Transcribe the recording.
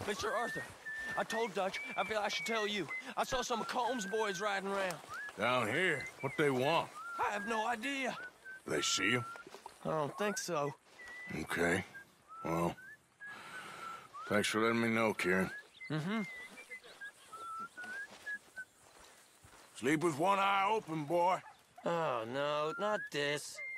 Mr. Arthur, I told Dutch, I feel I should tell you. I saw some of Combs' boys riding around. Down here? What they want? I have no idea. They see you? I don't think so. Okay. Well, thanks for letting me know, Kieran. Mm-hmm. Sleep with one eye open, boy. Oh, no, not this.